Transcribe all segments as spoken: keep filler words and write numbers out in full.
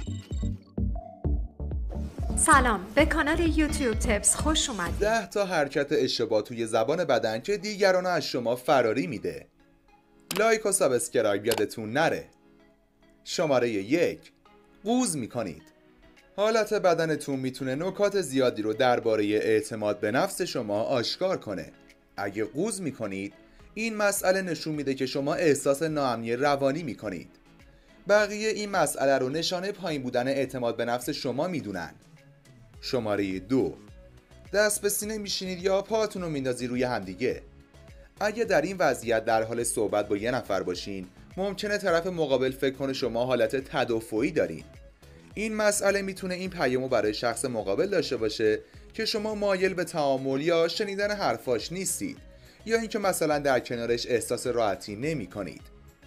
سلام، به کانال یوتیوب تپس خوش اومدید. ده تا حرکت اشتباه توی زبان بدن که دیگران از شما فراری میده. لایک و سابسکرایب یادتون نره. شماره یک، قوز میکنید. حالت بدنتون میتونه نکات زیادی رو درباره اعتماد به نفس شما آشکار کنه. اگه قوز میکنید، این مسئله نشون میده که شما احساس ناامنی روانی میکنید. بقیه این مسئله رو نشانه پایین بودن اعتماد به نفس شما میدونن. شماره دو، دست به سینه میشینید یا پاتون رو میندازی روی همدیگه. اگه در این وضعیت در حال صحبت با یه نفر باشین، ممکنه طرف مقابل فکر کنه شما حالت تدافعی دارین. این مسئله میتونه این پیامو برای شخص مقابل داشته باشه که شما مایل به تعامل یا شنیدن حرفاش نیستید، یا اینکه مثلا در کنارش احساس راحتی نمی کنید.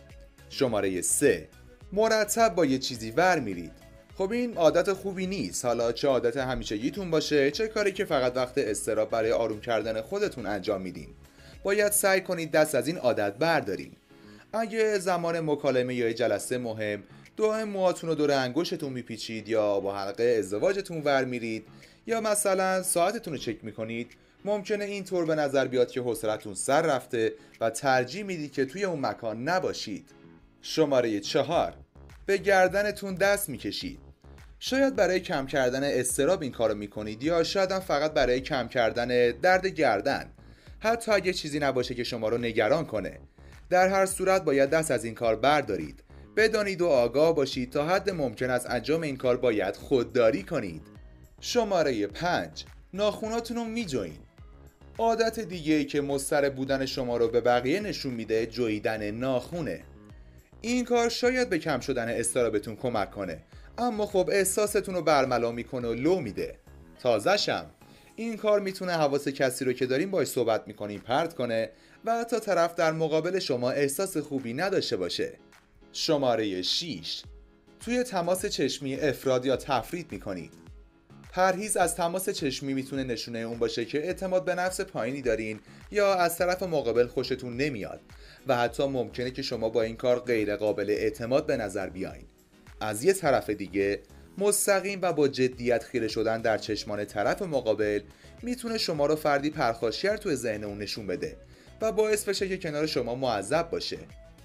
شماره سه، مرتب با یه چیزی ور میرید. خب این عادت خوبی نیست، حالا چه عادت همیشگیتون باشه، چه کاری که فقط وقت اضطراب برای آروم کردن خودتون انجام میدین. باید سعی کنید دست از این عادت بردارین. اگه زمان مکالمه یا جلسه مهم دائم موهاتون رو دور انگشتتون میپیچید یا با حلقه ازدواجتون ور میرید یا مثلا ساعتتون رو چک میکنید، ممکنه اینطور به نظر بیاد که حوصلتون سر رفته و ترجیح میدید که توی اون مکان نباشید. شماره چهار، به گردنتون دست میکشید. شاید برای کم کردن اضطراب این کارو میکنید، یا شاید هم فقط برای کم کردن درد گردن، حتی اگه چیزی نباشه که شما رو نگران کنه. در هر صورت باید دست از این کار بردارید. بدانید و آگاه باشید تا حد ممکن از انجام این کار باید خودداری کنید. شماره پنج، ناخوناتون رو میجوین. عادت دیگه ای که مضطرب بودن شما رو به بقیه نشون میده جویدن ناخونه. این کار شاید به کم شدن اضطرابتون کمک کنه، اما خب احساستون رو برملا میکنه و لو میده. تازه‌شم این کار میتونه حواس کسی رو که دارین باهاش صحبت میکنین پرت کنه و حتی طرف در مقابل شما احساس خوبی نداشته باشه. شماره شش، توی تماس چشمی افراد یا تفرید میکنید. پرهیز از تماس چشمی میتونه نشونه اون باشه که اعتماد به نفس پایینی دارین یا از طرف مقابل خوشتون نمیاد و حتی ممکنه که شما با این کار غیر قابل اعتماد به نظر بیاین. از یه طرف دیگه، مستقیم و با جدیت خیره شدن در چشمان طرف مقابل میتونه شما رو فردی پرخاشگر توی ذهن اون نشون بده و باعث بشه که کنار شما معذب باشه.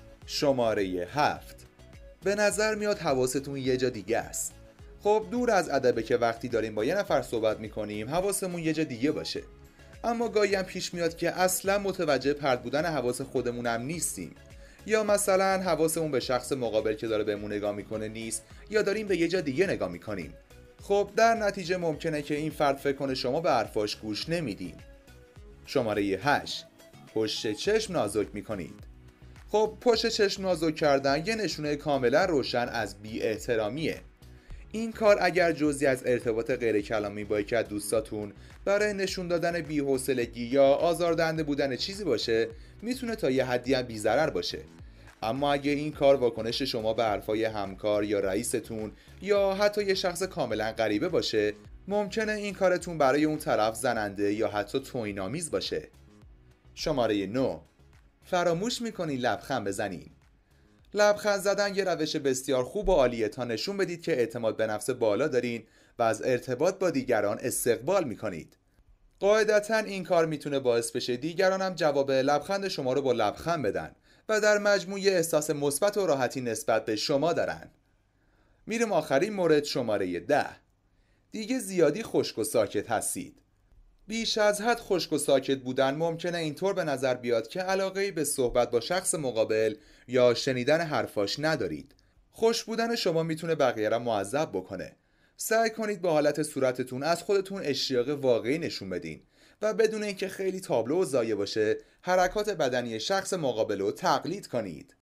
شماره هفت، به نظر میاد حواستون یه جا دیگه است. خب دور از ادبه که وقتی داریم با یه نفر صحبت میکنیم حواسمون یه جا دیگه باشه، اما گاهی هم پیش میاد که اصلا متوجه پرت بودن حواس خودمونم نیستیم، یا مثلا حواسمون به شخص مقابل که داره بهمون نگاه میکنه نیست، یا داریم به یه جا دیگه نگاه میکنیم. خب در نتیجه ممکنه که این فرد فکر کنه شما به حرفاش گوش نمیدین. شماره هشت، پشت چشم نازک میکنید. خب پشت چشم نازک کردن یه نشونه کاملا روشن از بی احترامیه. این کار اگر جزئی از ارتباط غیر کلامی با یکی از دوستاتون برای نشون دادن بی‌حوصلگی یا آزاردهنده بودن چیزی باشه، میتونه تا یه حدی هم بی‌ضرر باشه. اما اگه این کار واکنش شما به حرفای همکار یا رئیستون یا حتی یه شخص کاملا غریبه باشه، ممکنه این کارتون برای اون طرف زننده یا حتی توهین‌آمیز باشه. شماره نه، فراموش میکنین لبخند بزنین. لبخند زدن یه روش بسیار خوب و عالیه تا نشون بدید که اعتماد به نفس بالا دارین و از ارتباط با دیگران استقبال میکنید. قاعدتاً این کار میتونه باعث بشه دیگران هم جواب لبخند شما رو با لبخند بدن و در مجموع احساس مثبت و راحتی نسبت به شما دارن. میریم آخرین مورد، شماره ده. دیگه زیادی خشک و ساکت هستید. بیش از حد خشک و ساکت بودن ممکنه اینطور به نظر بیاد که علاقه‌ای به صحبت با شخص مقابل یا شنیدن حرفاش ندارید. خوش بودن شما میتونه بقیه را معذب بکنه. سعی کنید با حالت صورتتون از خودتون اشتیاق واقعی نشون بدین و بدون اینکه خیلی تابلو و ضایع باشه، حرکات بدنی شخص مقابل رو تقلید کنید.